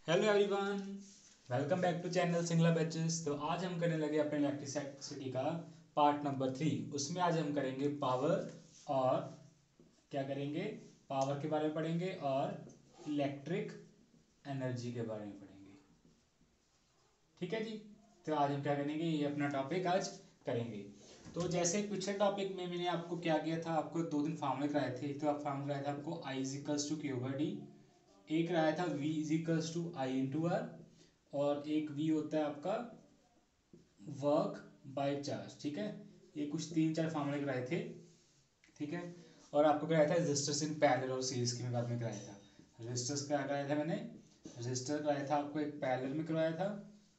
Hello everyone, welcome back to channel Singla batches. तो आज हम करने लगे अपने इलेक्ट्रिसिटी का पार्ट नंबर 3। उसमें आज हम करेंगे पावर और क्या करेंगे, पावर के बारे में पढ़ेंगे और इलेक्ट्रिक एनर्जी के बारे में पढ़ेंगे। ठीक है जी। तो आज हम क्या करेंगे, ये अपना टॉपिक आज करेंगे। तो जैसे पिछले टॉपिक में मैंने आपको क्या किया था, आपको 2 दिन फार्मूले कराए थे। तो आप फार्मूला कराया था आपको I इजिकल्स टू Q/D, एक कराया था V equals to I into R, और एक V होता है आपका वर्क बाय चार्ज। ठीक है, ये कुछ 3-4 फार्मूले कराए थे। ठीक है, और आपको कराया था रेजिस्टर्स इन पैरेलल और सीरीज के बाद में कराया था। रेजिस्टर्स क्या कराया था मैंने, रेजिस्टर कराया था आपको एक पैरेलल में करवाया था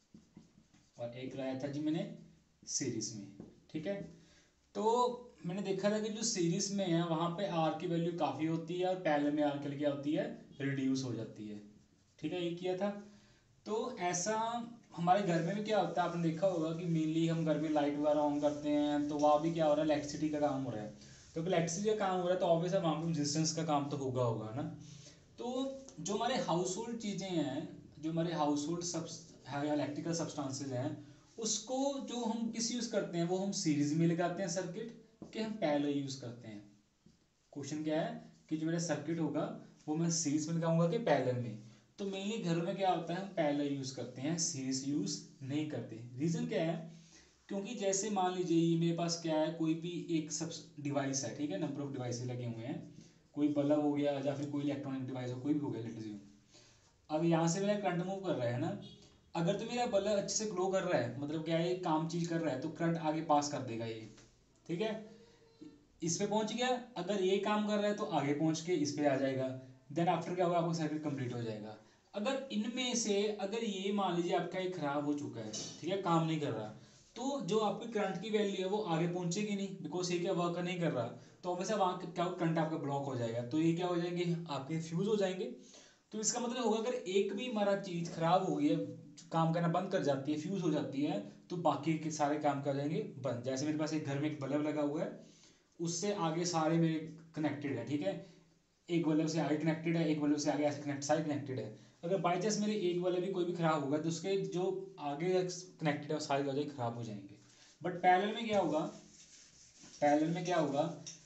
और एक कराया था जी मैंने सीरीज में। ठीक है, तो मैंने देखा था कि जो सीरीज में है वहाँ पे आर की वैल्यू काफ़ी होती है और पैरेलल में आर के लिए क्या होती है, रिड्यूस हो जाती है। ठीक है, ये किया था। तो ऐसा हमारे घर में भी क्या होता है, आपने देखा होगा कि मेनली हम घर में लाइट वगैरह ऑन करते हैं तो वहाँ भी क्या हो रहा है, इलेक्ट्रिसिटी का काम हो रहा है। तो इलेक्ट्रिसिटी का काम हो रहा है तो ऑब्वियस है वहाँ पे रेजिस्टेंस का काम तो होगा ना। तो जो हमारे हाउस होल्ड चीज़ें हैं, जो हमारे हाउस होल्ड सब इलेक्ट्रिकल सब्सटेंसेज हैं, उसको जो हम किस यूज़ करते हैं, वो हम सीरीज में लगाते हैं सर्किट के हम पैरेलल यूज़ करते हैं। क्वेश्चन क्या है कि जो मेरा सर्किट होगा वो मैं सीरीज में लगाऊंगा कि पैरेलल में। तो मेनली घरों में क्या होता है, हम पैरेलल यूज़ करते हैं, सीरीज यूज़ नहीं करते। रीज़न क्या है, क्योंकि जैसे मान लीजिए ये मेरे पास क्या है, कोई भी एक सब डिवाइस है। ठीक है, नंबर ऑफ डिवाइस लगे हुए हैं, कोई बल्ब हो गया या फिर कोई इलेक्ट्रॉनिक डिवाइस हो, कोई भी हो गया इलेक्ट्रिसिटी। अब यहाँ से मेरा करंट मूव कर रहा है ना, अगर तो मेरा बल्ब अच्छे से ग्लो कर रहा है, मतलब क्या है काम चीज कर रहा है, तो करंट आगे पास कर देगा ये। ठीक है, इस पे पहुंच गया, अगर ये काम कर रहा है तो आगे पहुंच के इस पे आ जाएगा। देन आफ्टर क्या होगा, आपका सर्किट कंप्लीट हो जाएगा। अगर इनमें से अगर ये मान लीजिए आपका ये खराब हो चुका है, ठीक है, काम नहीं कर रहा, तो जो आपकी करंट की वैल्यू है वो आगे पहुंचेगी नहीं, बिकॉज ये क्या वर्क नहीं कर रहा। तो वैसे वहाँ क्या करंट आपका ब्लॉक हो जाएगा, तो ये क्या हो जाएंगे, आपके फ्यूज हो जाएंगे। तो इसका मतलब होगा अगर एक भी हमारा चीज खराब हो गई है, काम करना बंद कर जाती है, फ्यूज हो जाती है, तो बाकी के सारे काम कर जाएंगे बंद। जैसे मेरे पास एक घर में एक बल्ब लगा हुआ है, उससे आगे सारे मेरे कनेक्टेड है। ठीक है, एक बल्ब से आगे कनेक्टेड है, एक बल्ब से आगे ऐसे कनेक्ट सारे कनेक्टेड है। अगर बाई चांस मेरे एक बल्ब भी कोई भी खराब होगा तो उसके जो आगे कनेक्टेड है वो सारी वजह खराब हो जाएंगे। बट पैरेलल में क्या होगा, पैरेलल में क्या होगा,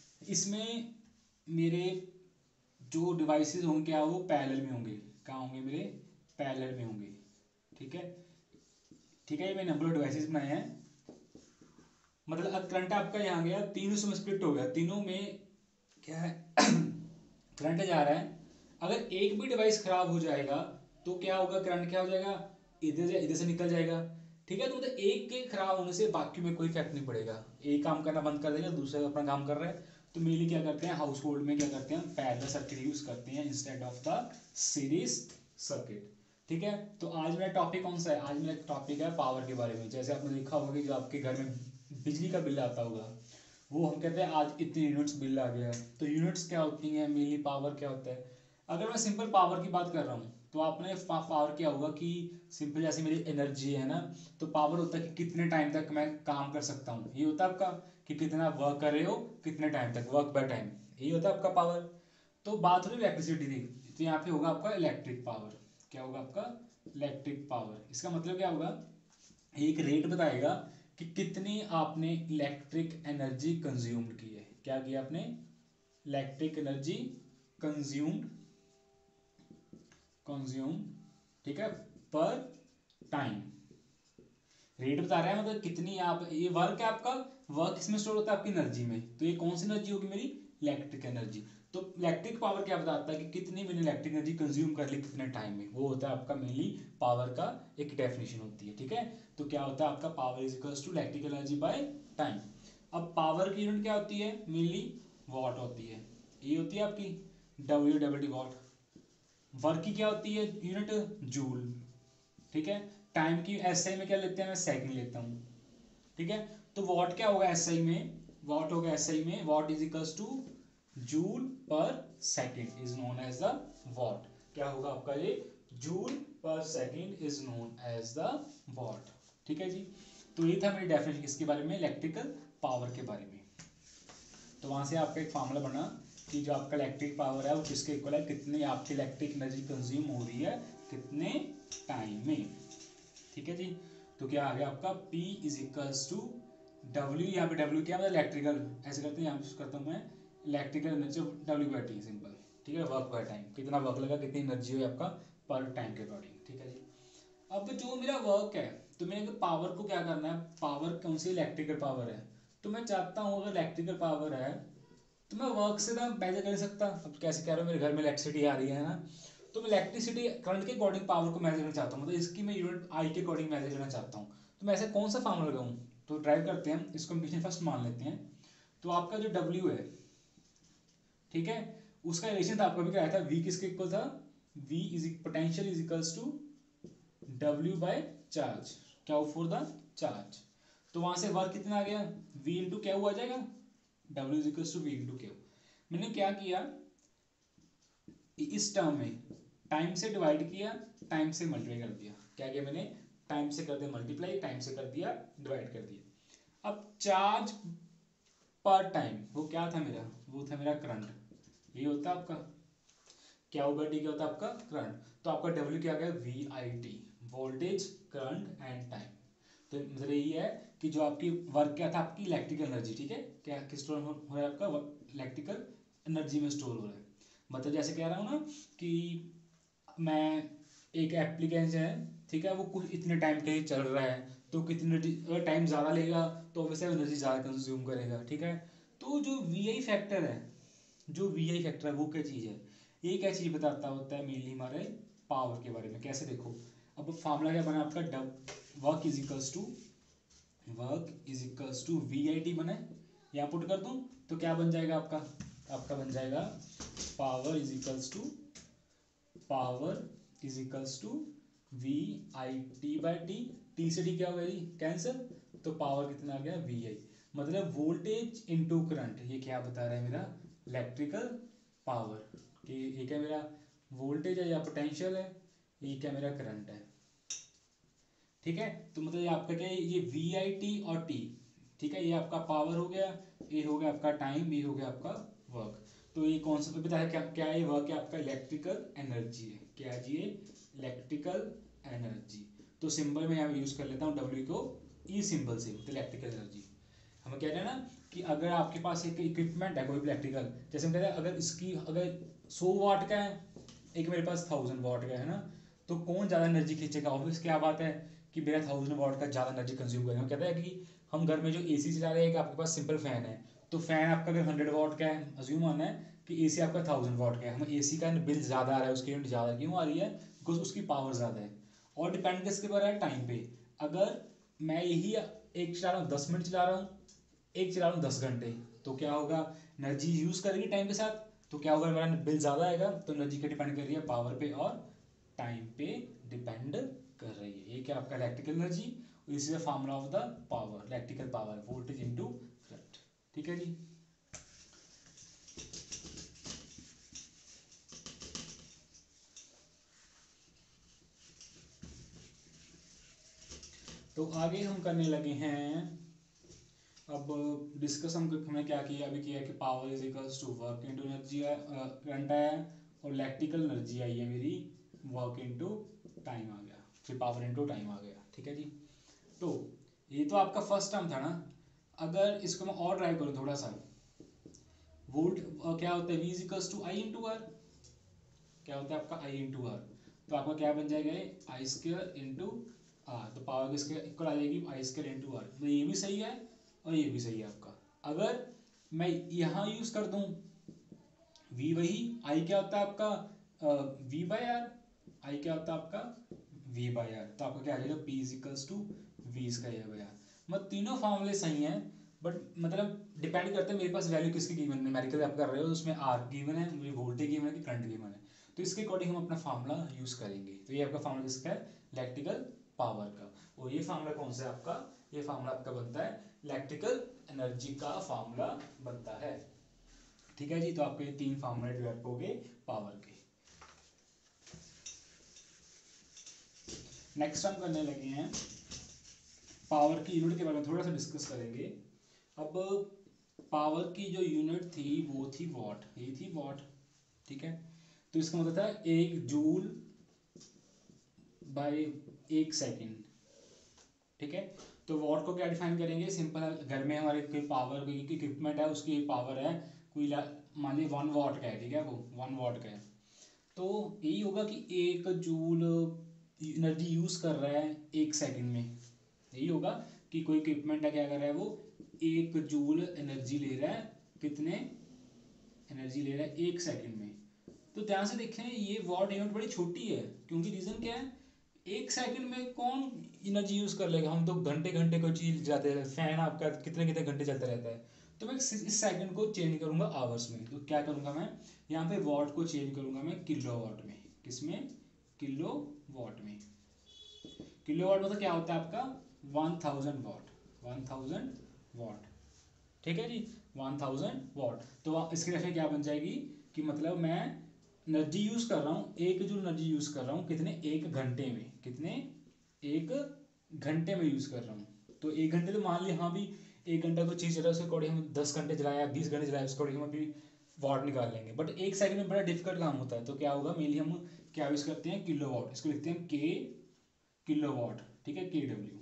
इसमें मेरे जो डिवाइसेस होंगे क्या वो पैरेलल में होंगे, कहाँ होंगे मेरे, पैरेलल में होंगे। ठीक है, ठीक है, ये मैंने नंबर ऑफ डिवाइसेस बनाए हैं। मतलब अब करंट आपका यहाँ गया, तीनों से स्प्लिट हो गया, तीनों में क्या है करंट जा रहा है। अगर एक भी डिवाइस खराब हो जाएगा तो क्या होगा, करंट क्या हो जाएगा, इधर से निकल जाएगा। ठीक है, तो मतलब एक के खराब होने से बाकी में कोई इफेक्ट नहीं पड़ेगा, एक काम करना बंद कर देगा, दूसरा अपना काम कर रहा है। तो मेनली क्या करते हैं हाउस होल्ड में, क्या करते हैं पैरेलल सर्किट यूज करते हैं instead of the series circuit. ठीक है, तो आज मेरा टॉपिक कौन सा है, आज मेरा टॉपिक है पावर के बारे में। जैसे आपने देखा होगा कि जो आपके घर में बिजली का बिल आता होगा, वो हम कहते हैं आज इतने यूनिट्स बिल आ गया। तो यूनिट्स क्या होती हैं, मेनली पावर क्या होता है। अगर मैं सिंपल पावर की बात कर रहा हूँ तो आपने पावर क्या होगा कि सिंपल जैसे मेरी एनर्जी है ना, तो पावर होता है कि कितने टाइम तक मैं काम कर सकता हूँ, ये होता है आपका कि कितना वर्क कर रहे हो, कितने टाइम तक, वर्क बाय टाइम, यही होता है आपका पावर। तो बात हो रही इलेक्ट्रिसिटी की, तो यहाँ पे होगा आपका इलेक्ट्रिक पावर। क्या होगा आपका, इलेक्ट्रिक पावर। इसका मतलब क्या होगा, एक रेट बताएगा कि कितनी आपने इलेक्ट्रिक एनर्जी कंज्यूम की है। क्या किया आपने, इलेक्ट्रिक एनर्जी कंज्यूम्ड, कंज्यूम, ठीक है, पर टाइम। रेट बता रहा है मतलब कितनी आप, ये वर्क है आपका, वर्क इसमें स्टोर होता है आपकी एनर्जी में, तो ये कौन सी एनर्जी होगी मेरी, इलेक्ट्रिक एनर्जी। तो इलेक्ट्रिक पावर क्या बताता है कि कितनी मैंने इलेक्ट्रिक एनर्जी कंज्यूम कर ली कितने टाइम में, वो होता है आपका मेनली पावर का एक डेफिनेशन होती है। ठीक है, तो क्या होता है आपका power is equals to electric energy by time. अब पावर की यूनिट क्या होती है, मेनली वॉट होती है, ये होती है आपकी WW वॉट। वर्क की क्या होती है यूनिट, जूल। ठीक है, टाइम की एसआई में क्या लेते हैं, मैं सेकंड लेता हूँ। ठीक है, तो वॉट क्या होगा एसआई में, वॉट होगा एसआई में, watt is equals to joule per second is known as the watt. क्या होगा आपका ये, joule per second is known as the watt. ठीक है जी, तो ये था मेरी डेफिनेशन किसके बारे में, इलेक्ट्रिकल पावर के बारे में। तो वहां से आपका एक फार्मूला बना कि जो आपका इलेक्ट्रिक पावर है वो किसके इक्वल है, कितनी आपकी इलेक्ट्रिक एनर्जी कंज्यूम हो रही है कितने टाइम में। ठीक है जी, तो क्या आ गया आपका P is equals to W, यहाँ पे W क्या मतलब इलेक्ट्रिकल, ऐसे करते हैं, यहाँ पे करता हूँ मैं electrical energy W by T, simple. ठीक है, वर्क बाय टाइम, कितना वर्क लगा, कितनी एनर्जी हुई आपका पर टाइम के अकॉर्डिंग। ठीक है जी, अब जो मेरा वर्क है, तो मैंने पावर को क्या करना है, पावर कौन सी इलेक्ट्रिकल पावर है, तो मैं चाहता हूँ अगर इलेक्ट्रिकल पावर है तो मैं वर्क से ना मेजर कर नहीं सकता। अब कैसे कह रहा हूँ, मेरे घर में इलेक्ट्रिसिटी आ रही है ना, तो मैं इलेक्ट्रिसिटी करंट के अकॉर्डिंग पावर को मेजर करना चाहता हूँ, मतलब इसकी मैं यूनिट आई के अकॉर्डिंग मेजर करना चाहता हूँ। तो मैं ऐसा कौन सा फॉर्मूला लगाऊँ, तो ड्राइव करते हैं, इसको कंडीशन फर्स्ट मान लेते हैं। तो आपका जो W है, ठीक है, उसका रिलेशन था आपका भी क्या था, V किसके इक्वल था, V is potential is equals to W by charge, क्या फॉर द चार्ज। तो वहां से वर्क कितना आ गया, V इंटू क्या हुआ जाएगा, W is equals to V into क्या। मैंने क्या किया, इस टर्म में टाइम से डिवाइड किया, टाइम से मल्टीप्लाई कर दिया, क्या किया मैंने, टाइम से कर दिया मल्टीप्लाई, टाइम से कर दिया डिवाइड कर दिया। अब चार्ज पर टाइम वो क्या था मेरा, वो था मेरा करंट, ये होता है आपका क्या होगा, डी क्या होता है आपका करंट। तो आपका डब्ल्यू क्या गया, V I T, voltage current and time. तो मतलब यही है कि जो आपकी वर्क क्या था, आपकी इलेक्ट्रिकल एनर्जी, ठीक है, क्या किस स्टोर हो रहा है आपका, इलेक्ट्रिकल एनर्जी में स्टोर हो रहा है। मतलब जैसे कह रहा हूँ ना कि मैं एक एप्लीकेशन है, ठीक है, वो कुछ इतने टाइम के लिए चल रहा है, तो कितने अगर टाइम ज़्यादा लेगा तो वैसे एनर्जी ज़्यादा कंज्यूम करेगा। ठीक है, तो जो वी आई फैक्टर है, जो वी आई फैक्टर है वो क्या चीज़ है, ये क्या चीज़ बताता होता है मेनली हमारे पावर के बारे में। कैसे देखो, अब फार्मूला क्या बना आपका, work is equals to V I T बना है, यहाँ पुट कर दूँ तो क्या बन जाएगा आपका, आपका बन जाएगा power is equals to V I T by T, T से टी क्या होगा जी, कैंसिल, तो पावर कितना आ गया वी आई, मतलब वोल्टेज इनटू करंट। ये क्या बता रहा है मेरा इलेक्ट्रिकल पावर, कि ये क्या मेरा वोल्टेज है या पोटेंशियल है, ये क्या मेरा करंट है। ठीक है, तो मतलब ये आपका क्या है, ये वी आई टी और टी, ठीक है, ये आपका पावर हो गया, ये हो गया आपका टाइम, ये हो गया आपका वर्क। तो ये कौन सा बता है, क्या क्या ये वर्क है आपका, इलेक्ट्रिकल एनर्जी है, क्या है जी, इलेक्ट्रिकल एनर्जी। तो सिंबल में यहाँ यूज कर लेता हूँ डब्ल्यू को ई सिंबल से, इलेक्ट्रिकल एनर्जी। हम कह रहे हैं ना कि अगर आपके पास एक इक्विपमेंट है कोई इलेक्ट्रिकल, जैसे हम कह रहे हैं अगर इसकी अगर 100 वाट का है, एक मेरे पास 1000 वाट का है ना, तो कौन ज़्यादा एनर्जी खींचेगा, ऑब्वियस क्या बात है कि मेरा 1000 वाट का ज़्यादा एनर्जी कंज्यूम करेगा। हम कहते हैं कि हम घर में जो एसी चला रहे हैं, कि आपके पास सिंपल फैन है, तो फैन आपका अगर 100 वाट का है, अज्यूम आना है कि एसी आपका 1000 वाट का है, हमें एसी का बिल ज़्यादा आ रहा है, उसकी यूनिट ज़्यादा क्यों आ रही है, बिकॉज उसकी पावर ज़्यादा है। और डिपेंड किसके पर है, टाइम पे। अगर मैं यही एक चला रहा हूँ 10 मिनट चला रहा हूँ, एक चला रहा हूँ 10 घंटे, तो क्या होगा, एनर्जी यूज़ करेगी टाइम के साथ, तो क्या होगा, मेरा बिल ज़्यादा आएगा। तो एनर्जी का डिपेंड कर रही है पावर पे और टाइम पे डिपेंड कर रही है। ये क्या आपका electrical energy, this is the formula of the power, electrical power, voltage into current. ठीक है जी, तो आगे हम करने लगे हैं, अब डिस्कस हमने क्या किया, अभी किया कि power is equals to work into energy, current आया, और इलेक्ट्रिकल एनर्जी आई है मेरी वर्क इनटू टाइम आ गया, फिर पावर इनटू टाइम आ गया। ठीक है जी, तो ये तो आपका फर्स्ट टर्म था ना। अगर इसको मैं और ड्राइव करूँ थोड़ा सा, वोल्ट क्या होता है, V is equals to I into R, क्या होता है आपका आई इंटू आर, तो आपका क्या बन जाएगा, आई स्क्र इंटू आर, तो पावर किसके इक्वल आ जाएगी, आई स्क्र इंटू आर। तो ये भी सही है और ये भी सही है आपका। अगर मैं यहाँ यूज कर दूँ V, वही आई क्या होता है आपका V बाई आर, आई क्या होता है आपका V बाई आर, तो आपका क्या आ जाएगा, P is equals to V square by R. मतलब तीनों फॉर्मूले सही हैं, बट मतलब डिपेंड करते हैं मेरे पास वैल्यू किसकी गिवन है, न्यूमेरिकल आप कर रहे हो, उसमें आर गिवन है, मुझे वोल्टेज गिवन है कि करंट गिवन है, तो इसके अकॉर्डिंग हम अपना फार्मूला यूज करेंगे। तो ये आपका फार्मूला किसका है, इलेक्ट्रिकल पावर का। और ये फार्मूला कौन सा है आपका, ये फार्मूला आपका बनता है इलेक्ट्रिकल एनर्जी का फार्मूला बनता है। ठीक है जी, तो आपके 3 फार्मूले डेवलप हो गए पावर के। नेक्स्ट हम करने लगे हैं पावर की यूनिट के बारे में थोड़ा सा डिस्कस करेंगे। अब पावर की जो यूनिट थी वो थी वॉट, ये थी वॉट। ठीक है, तो इसका मतलब था 1 जूल बाय 1 सेकेंड। ठीक है, तो वॉट को क्या डिफाइन करेंगे, सिंपल है, घर में हमारे कोई पावर, कोई इक्विपमेंट है, उसकी पावर है कोई मान ली 1 वाट का है, ठीक है, वो 1 वाट का है, तो यही होगा कि 1 जूल एनर्जी यूज कर रहा है 1 सेकेंड में। यही होगा कि कोई इक्विपमेंट है, क्या कर रहा है, वो 1 जूल एनर्जी ले रहा है, कितने एनर्जी ले रहा है 1 सेकेंड में। तो ध्यान से देखें, ये वॉट यूनिट बड़ी छोटी है, क्योंकि रीजन क्या है, 1 सेकेंड में कौन एनर्जी यूज कर लेगा, हम तो घंटे घंटे कोई चीज जाते हैं, फैन आपका कितने कितने घंटे चलता रहता है। तो मैं इस सेकंड को चेंज करूंगा आवर्स में, तो क्या करूंगा मैं, यहाँ पे वॉट को चेंज करूंगा मैं किलो वॉट में। किसमें, किलो वॉट में। किलो वॉट मतलब क्या होता है आपका 1000 वॉट, 1000 वॉट, ठीक है जी, 1000 वॉट। तो इसकी डेफिनेशन क्या बन जाएगी कि मतलब मैं एनर्जी यूज कर रहा हूँ, 1 जूल एनर्जी यूज कर रहा हूँ, कितने, 1 घंटे में, कितने, 1 घंटे में यूज कर रहा हूँ। तो 1 घंटे तो मान लिया, हाँ भी 1 घंटा कोई चीज़ चला, उसके अकॉर्डिंग हम 10 घंटे चलाया, 20 घंटे चलाया, उसके अकॉर्डिंग हम अभी वॉट निकाल लेंगे। बट 1 सेकंड में बड़ा डिफिकल्ट काम होता है, तो क्या होगा, मेनली हम क्या यूज करते हैं, किलो वॉट, इसको लिखते हैं के किलो वॉट, ठीक है,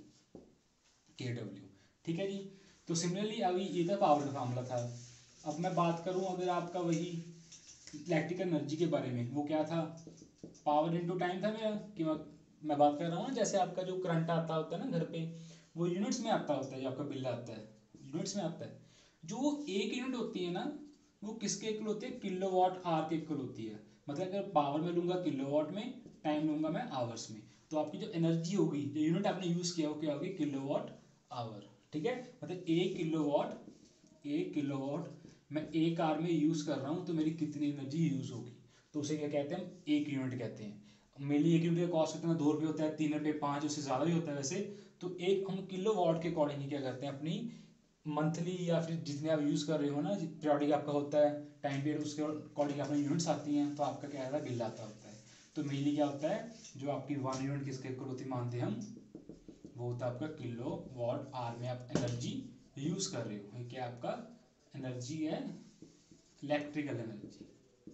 के डब्ल्यू, ठीक है जी। तो सिमिलरली अभी ये था पावर का मामला था। अब मैं बात करूं अगर आपका वही इलेक्ट्रिकल एनर्जी के बारे में, वो क्या था, पावर इनटू टाइम था मेरा, कि मैं बात कर रहा हूँ ना, जैसे आपका जो करंट आता होता है ना घर पे, वो यूनिट्स में आता होता है, जो आपका बिल आता है यूनिट्स में आता है। जो 1 यूनिट होती है ना, वो किसके इक्वल होती है, किलो वॉट आवर के इक्वल होती है। मतलब अगर पावर में लूंगा किलो वॉट में, टाइम लूंगा मैं आवर्स में, तो आपकी जो एनर्जी होगी, जो यूनिट आपने यूज किया वो क्या होगी, किलो वॉट आवर, ठीक है। मतलब 1 किलो वॉट मैं 1 आवर में यूज कर रहा हूँ, तो मेरी कितनी एनर्जी यूज होगी, तो उसे क्या कहते हैं, हम 1 यूनिट कहते हैं। मेनली 1 यूनिट का कॉस्ट कितना, 2 रुपये होता है, 3 रुपये, 5, उससे ज़्यादा भी होता है वैसे। तो एक हम किलो वॉट के अकॉर्डिंग ही क्या करते हैं, अपनी मंथली या फिर जितने आप यूज़ कर रहे हो ना, पीरियडिक आपका होता है टाइम पीरियड, उसके अकॉर्डिंग अपनी यूनिट्स आती हैं, तो आपका क्या आता है, बिल आता होता है। तो मेनली क्या होता है, जो आपकी 1 यूनिट किसके इक्वल होती मानते हैं हम, वो होता है आपका किलो वॉट आवर में आप एनर्जी यूज़ कर रहे हो। ये क्या आपका एनर्जी है, इलेक्ट्रिकल एनर्जी,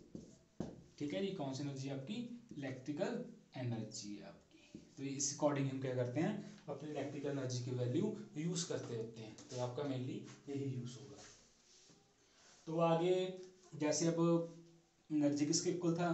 ठीक है जी। कौन सी एनर्जी आपकी, इलेक्ट्रिकल एनर्जी है आपकी। तो इस अकॉर्डिंग हम क्या करते हैं, अपनी इलेक्ट्रिकल एनर्जी की वैल्यू यूज़ करते रहते हैं। तो आपका मेनली यही यूज़ होगा। तो आगे जैसे अब एनर्जी किसके इक्वल था,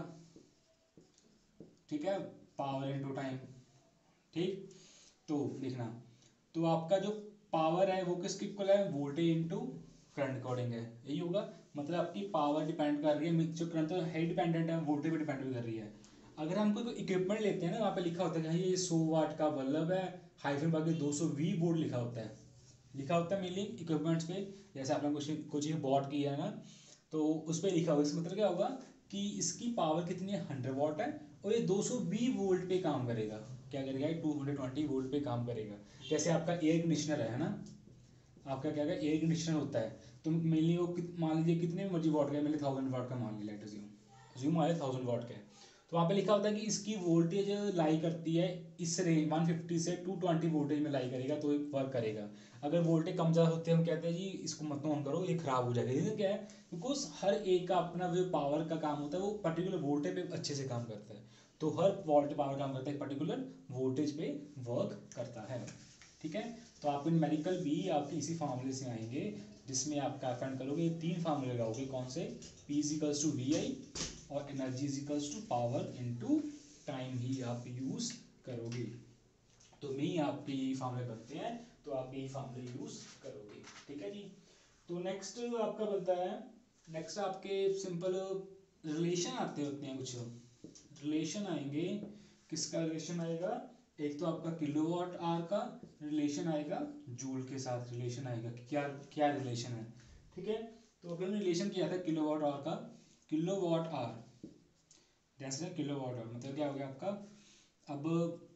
ठीक है, पावर इनटू टाइम, ठीक। तो देखना, तो आपका जो पावर है वो किसके इक्वल है, वोल्टेज इनटू करंट अकॉर्डिंग है, यही होगा। मतलब आपकी पावर डिपेंड कर रही है, जो करंट तो है डिपेंडेंट है, वोल्टेज पे डिपेंड भी कर रही है। अगर हम कोई इक्विपमेंट लेते हैं ना, वहाँ पे लिखा होता है कि ये 100 वाट का बल्ब है, हाइफन बाकी 220 वोल्ट लिखा होता है, मेनली इक्विपमेंट्स पे। जैसे आपने कुछ चीज़ बॉट की है ना, तो उस पर लिखा होगा, इसका मतलब क्या होगा कि इसकी पावर कितनी है, 100 वाट है, और ये 220 वोल्ट पे काम करेगा। क्या करेगा, 220 वोल्ट पे काम करेगा। जैसे आपका एयर कंडीशनर है ना, आपका क्या है, एयर कंडीशनर होता है, तो मेनली वो मान लीजिए कितने मर्जी वाट का है, मेनली 1000 वाट का मान लिया, लेट अज्यूम आया 1000 वाट का है। तो वहाँ पे लिखा होता है कि इसकी वोल्टेज लाई करती है इस रेंज 150 से 220 वोल्टेज में लाई करेगा, तो वर्क करेगा। अगर वोल्टेज कम ज़्यादा होते हैं, हम कहते हैं जी इसको मत ऑन करो, ये खराब हो जाएगा। रीज़न क्या है, बिकॉज हर एक का अपना जो पावर का काम होता है, वो पर्टिकुलर वोल्टेज पे अच्छे से काम करता है। तो हर वोल्ट पावर काम करता है, पर्टिकुलर वोल्टेज पे वर्क करता है, ठीक है। तो आप न्यूमेरिकल भी आपके इसी फार्मूले से आएंगे, जिसमें आप क्या फाइंड करोगे, 3 फार्मूले लगाओगे, कौन से, P equals to V I, और energy equals to power into time ही आप यूज करोगे। तो में आपके यही फार्मूले बनते हैं, तो आप यही फार्मूले यूज करोगे, ठीक है जी। तो नेक्स्ट आपका बनता है, नेक्स्ट आपके सिंपल रिलेशन आते होते हैं, कुछ रिलेशन आएंगे। किसका रिलेशन आएगा, एक तो आपका किलोवाट आवर का रिलेशन आएगा, जूल के साथ रिलेशन आएगा कि क्या क्या रिलेशन है, ठीक है। तो अभी हमने रिलेशन किया था किलोवाट आवर का, किलोवाट आवर जैसे किलोवाट आवर मतलब क्या हो गया आपका, अब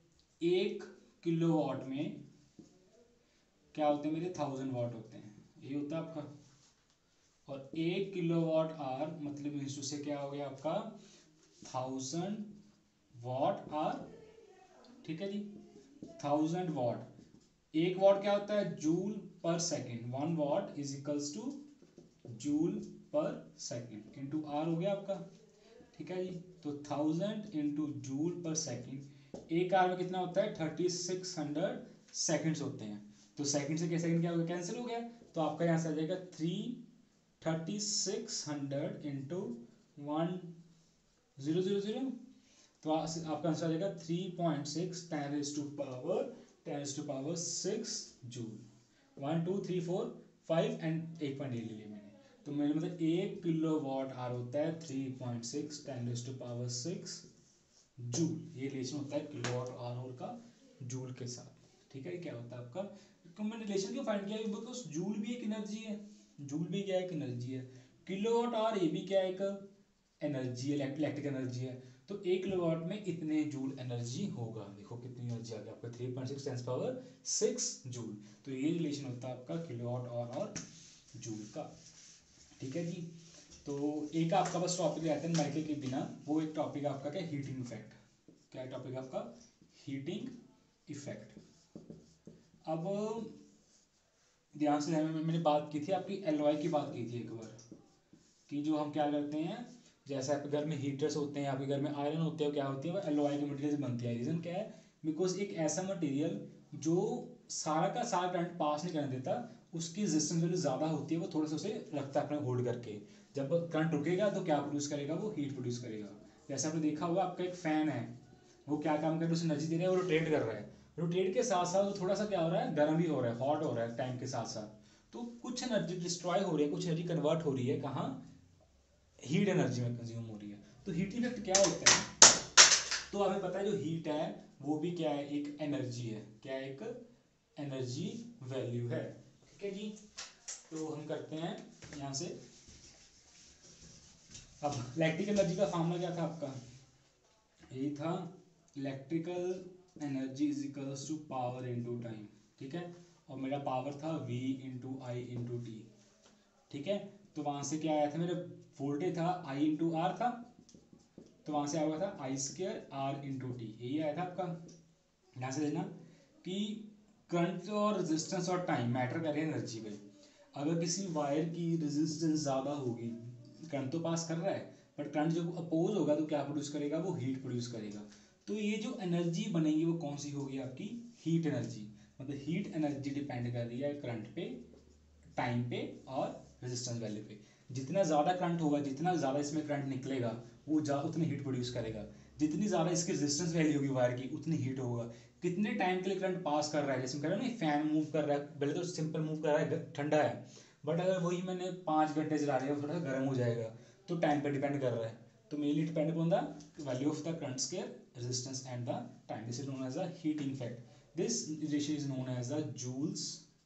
1 किलोवाट में क्या होते हैं मेरे, 1000 वाट होते हैं, ये होता है आपका। और 1 किलोवाट आवर मतलब इंस्टू से क्या हो गया आपका, 1000 वाट आवर, ठीक है जी। 1000 वाट, 1 वाट क्या होता है, joule per second, 1 watt is equals to joule per second into R हो गया आपका, ठीक है जी। तो 1000 इंटू जूल पर सेकेंड एक आवर में कितना होता है 3600 सेकंड्स होते हैं। तो सेकंड से क्या सेकंड क्या हो गया, कैंसिल हो गया। तो आपका यहाँ से आ जाएगा 3600 इंटू 1000, तो आपका आंसर आ जाएगा 3.6 10⁻6 जूल। 1 2 3 4 5 एंड 1.8 ले लिया मैंने। तो मेरे मतलब 1 किलोवाट आवर होता है 3.6 10⁻6 जूल। ये रिलेशन होता है किलोवाट आवर का जूल के साथ। ठीक है, क्या होता है आपका, तो मैंने रिलेशन क्यों फाइंड किया, बिकॉज जूल भी एक एनर्जी है, जूल भी क्या है, एक एनर्जी है। किलोवाट आवर ये भी क्या है, एक एनर्जी है, इलेक्ट्रिक एनर्जी है। तो 1 किलोवाट में इतने जूल एनर्जी होगा। देखो कितनी एनर्जी आ गई आपका 3.6 जूल। तो ये रिलेशन होता है आपका किलोवाट और जूल का। ठीक है जी। तो एक आपका बस टॉपिक रहता है माइक्रो के बिना, वो एक टॉपिक आपका क्या, हीटिंग इफेक्ट। क्या टॉपिक आपका, हीटिंग इफेक्ट। अब ध्यान से मैंने बात की थी आपकी एलॉय की बात की थी एक बार, कि जो हम क्या करते हैं, जैसे आपके घर में हीटर्स होते हैं, आपके घर में आयरन होते हैं, क्या होती है वो एलॉय के मटेरियल से बनती है। रीज़न क्या है, बिकॉज एक ऐसा मटेरियल जो सारा का सारा करंट पास नहीं करने देता, उसकी रेजिस्टेंस वैल्यू ज़्यादा होती है, वो थोड़ा सा उसे रखता है अपने होल्ड करके। जब करंट रुकेगा तो क्या प्रोड्यूस करेगा, वो हीट प्रोड्यूस करेगा। जैसे आपने देखा होगा आपका एक फैन है, वो क्या काम कर रहा है, उसे एनर्जी दे रहा है, वो रोटेट कर रहा है। रोटेट के साथ साथ वो थोड़ा सा क्या हो रहा है, गर्म भी हो रहा है, हॉट हो रहा है टाइम के साथ साथ। तो कुछ एनर्जी डिस्ट्रॉय हो रही है, कुछ एनर्जी कन्वर्ट हो रही है, कहाँ, हीट एनर्जी में कंज्यूम हो रही है। तो हीट इफेक्ट क्या होता है, तो हमें पता है जो हीट है वो भी क्या है, एक एनर्जी है। क्या है, एक एनर्जी वैल्यू है। ठीक है जी। तो हम करते हैं यहाँ से, अब इलेक्ट्रिकल एनर्जी का फॉर्मूला क्या था आपका, यही था, electrical energy is equals to power into time. ठीक है, और मेरा पावर था V into I into T. ठीक है, तो वहां से क्या आया था, मेरा वोल्टेज था I इंटू आर था, तो वहां से आया हुआ था I square R into T, यही आया था आपका। ध्यान से देखना कि करंट और रेजिस्टेंस और टाइम मैटर कर रहे हैं एनर्जी पे। अगर किसी वायर की रेजिस्टेंस ज़्यादा होगी, करंट तो पास कर रहा है, बट करंट जब अपोज होगा तो क्या प्रोड्यूस करेगा, वो हीट प्रोड्यूस करेगा। तो ये जो एनर्जी बनेगी वो कौन सी होगी, आपकी हीट एनर्जी। मतलब हीट एनर्जी डिपेंड कर रही है करंट पे, टाइम पे और रेजिस्टेंस वैल्यू पे। जितना ज़्यादा करंट होगा, जितना ज़्यादा इसमें करंट निकलेगा, वो उतनी हीट प्रोड्यूस करेगा। जितनी ज़्यादा इसकी रेजिस्टेंस वैल्यू होगी वायर की, उतनी हीट होगा। कितने टाइम के लिए करंट पास कर रहा है, जैसे कह रहे हो ना फैन मूव कर रहा है, पहले तो सिंपल मूव कर रहा है, ठंडा है, बट अगर वही मैंने 5 घंटे चला दिया थोड़ा सा गर्म हो जाएगा, तो टाइम पे डिपेंड कर रहा है। तो mainly depend upon the value of the current square, resistance and the time. This is known as the heating effect. This relation is known as the Joule's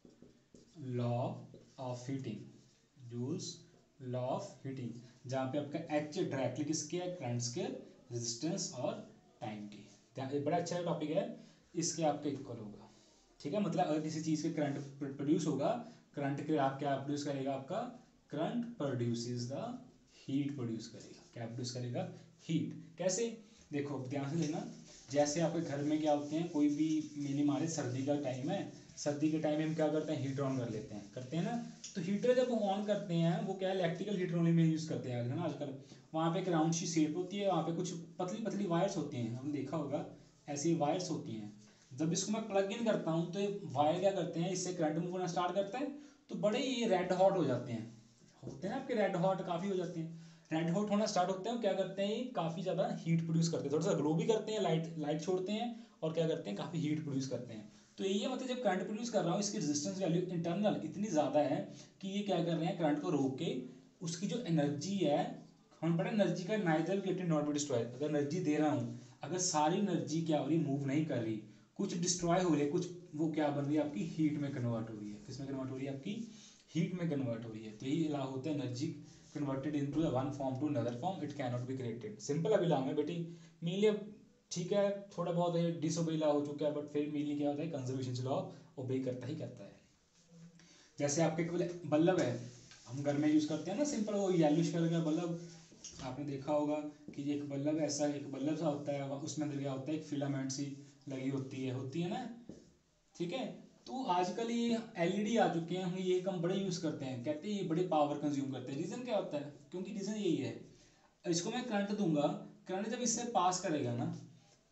law of heating, Joule's law of heating, जहाँ पे आपका H directly किसके है, current square, resistance और time की। ये बड़ा अच्छा टॉपिक है, इसके आपके इक्वल होगा। ठीक है, मतलब अगर किसी चीज़ के करंट प्रोड्यूस होगा, करंट के आप क्या प्रोड्यूस करेगा, आपका current produces the heat produce करेगा। क्या प्रोड्यूस करेगा, हीट। कैसे, देखो ध्यान से लेना, जैसे आपके घर में क्या होते हैं, कोई भी मेली मारे सर्दी का टाइम है, सर्दी के टाइम में हम क्या करते हैं, हीटर ऑन कर लेते हैं, करते हैं ना। तो हीटर जब वो ऑन करते हैं, वो क्या है, इलेक्ट्रिकल हीटर ओनली में यूज़ करते हैं, है ना आजकल। वहाँ पे एक राउंड सी शेप होती है, वहाँ पे कुछ पतली पतली वायर्स होती हैं, हमने देखा होगा ऐसी वायर्स होती हैं। जब इसको मैं प्लग इन करता हूँ तो ये वायर क्या करते हैं, इससे करंट मूव होना स्टार्ट करता है, तो बड़े ये रेड हॉट हो जाते हैं, होते हैं ना आपके रेड हॉट, काफ़ी हो जाते हैं, रेड हॉट होना स्टार्ट होते हैं। क्या करते हैं, काफ़ी ज़्यादा हीट प्रोड्यूस करते हैं, थोड़ा सा ग्लो भी करते हैं, लाइट लाइट छोड़ते हैं, और क्या करते हैं, काफ़ी हीट प्रोड्यूस करते हैं। तो ये मतलब जब करंट प्रोड्यूस कर रहा हूँ, इसकी रेजिस्टेंस वैल्यू इंटरनल इतनी ज़्यादा है कि ये क्या कर रहे हैं, करंट को रोक के उसकी जो एनर्जी है, हम पढ़े एनर्जी का neither getting not be destroy. अगर एनर्जी दे रहा हूँ, अगर सारी एनर्जी क्या हो रही, मूव नहीं कर रही, कुछ डिस्ट्रॉय हो रही है, कुछ वो क्या बन रही है, आपकी हीट में कन्वर्ट हो रही है। किस में कन्वर्ट हो रही है, आपकी हीट में कन्वर्ट हो रही है। तो यही लॉ होता है, energy converted into one form to another form, it can not be created. Simple अभी लॉ है बेटी, मेनली ठीक है, थोड़ा बहुत है डिसओबे लॉ हो चुका है, बट फिर मेनली क्या होता है, कंजर्वेशन लॉ ओबे करता ही करता है। जैसे आपके बल्ब है, हम घर में यूज़ करते हैं ना, सिंपल वो येलोइश कलर का बल्ब, आपने देखा होगा कि एक बल्ब ऐसा, एक बल्ब सा होता है, उसमें अंदर क्या होता है, एक फिलामेंट सी लगी होती है ना। ठीक है, तो आजकल ये एलईडी आ चुके हैं, हम ये कम बड़े यूज़ करते हैं, कहते हैं ये बड़े पावर कंज्यूम करते हैं। रीज़न क्या होता है, क्योंकि रीज़न यही है, इसको मैं करंट दूंगा, करंट जब इससे पास करेगा ना,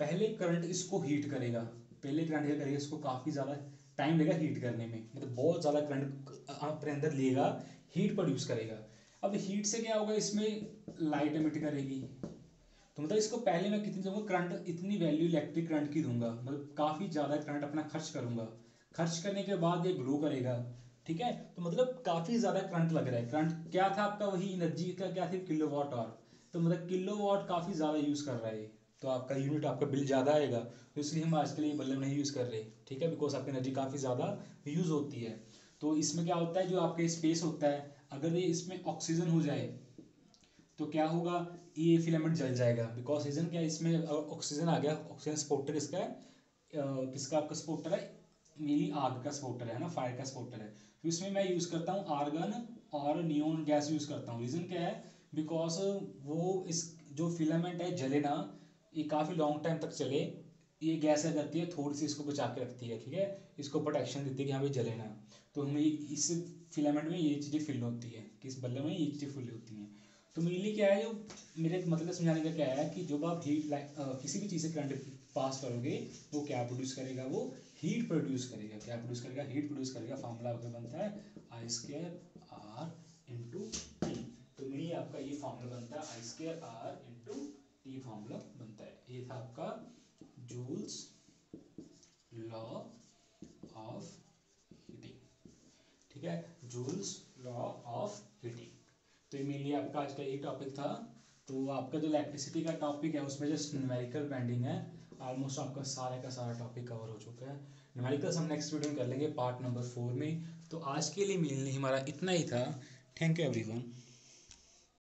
पहले करंट इसको हीट करेगा, पहले करंट क्या करेगा, इसको काफ़ी ज़्यादा टाइम लेगा हीट करने में, मतलब बहुत ज़्यादा करंट अपने अंदर लेगा, हीट प्रोड्यूस करेगा। अब हीट से क्या होगा, इसमें लाइट एमिट करेगी, तो मतलब इसको पहले मैं कितनी दूंगा करंट, इतनी वैल्यू इलेक्ट्रिक करंट की दूंगा, मतलब काफ़ी ज़्यादा करंट अपना खर्च करूंगा, खर्च करने के बाद ये ग्लो करेगा, ठीक है। तो मतलब काफ़ी ज़्यादा करंट लग रहा है, करंट क्या था आपका, वही एनर्जी का क्या थी, किलोवाट आवर, तो मतलब किलोवाट काफ़ी ज़्यादा यूज़ कर रहा है, तो आपका यूनिट, आपका बिल ज़्यादा आएगा, तो इसलिए हम आजकल ये बल्ब नहीं यूज़ कर रहे, ठीक है, बिकॉज आपकी एनर्जी काफ़ी ज़्यादा यूज़ होती है। तो इसमें क्या होता है, जो आपके स्पेस होता है, अगर ये इसमें ऑक्सीजन हो जाए तो क्या होगा, ये फिलामेंट जल जाएगा, बिकॉज रीजन क्या है, इसमें ऑक्सीजन आ गया, ऑक्सीजन सपोर्टर किसका है, किसका आपका सपोर्टर है, मेरी आग का सपोर्टर है ना, फायर का सपोर्टर है। तो इसमें मैं यूज़ करता हूँ आर्गन और नियोन गैस यूज़ करता हूँ, रीज़न क्या है, बिकॉज वो इस जो फिलामेंट है जले ना, ये काफ़ी लॉन्ग टाइम तक चले, ये गैस क्या करती है, थोड़ी सी इसको बचा के रखती है, ठीक है, इसको प्रोटेक्शन देती है कि हाँ भाई जले ना। तो हमें इस फिलामेंट में ये चीज़ें फिल होती है, कि इस बल्ब में ये चीज़ें फिल होती हैं। तो मेनली क्या है, जो मेरे मतलब समझाने का क्या है, कि जब आप हीट किसी भी चीज़ से करंट पास करोगे, वो क्या प्रोड्यूस करेगा, वो हीट प्रोड्यूस करेगा, क्या प्रोड्यूस करेगा, हीट प्रोड्यूस करेगा। फार्मूला आपका बनता है I square R into T, तो मेरी आपका ये फार्मूला बनता है I square R into T, formula बनता है। ये था आपका जूल्स लॉ ऑफ हीटिंग, ठीक है, जूल्स लॉ ऑफ हीटिंग। तो ये मेनली आपका आज का ये टॉपिक था। तो आपका जो इलेक्ट्रिसिटी का टॉपिक है उसमें जस्ट न्यूमेरिकल पेंडिंग है, ऑलमोस्ट आपका सारा का सारा टॉपिक कवर हो चुका है। न्यूमेरिकल्स हम नेक्स्ट वीडियो में कर लेंगे पार्ट नंबर 4 में। तो आज के लिए मेनली हमारा इतना ही था। Thank you everyone.